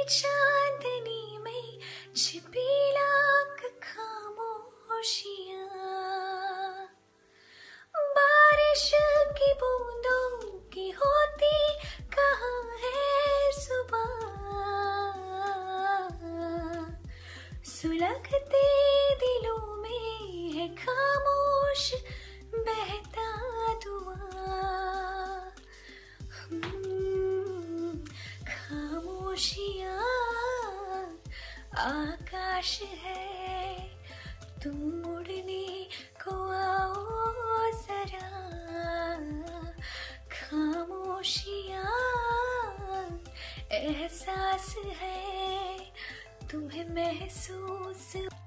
चांदनी में छिपी लाख खामोशियां, बारिश की बूंदों की होती कहाँ है सुबह, सुलगते दिलों में है खामोश बहता धुआं। खामोशियां आकाश है, तुम उड़ने को आओ जरा। खामोशियां एहसास है, तुम्हें महसूस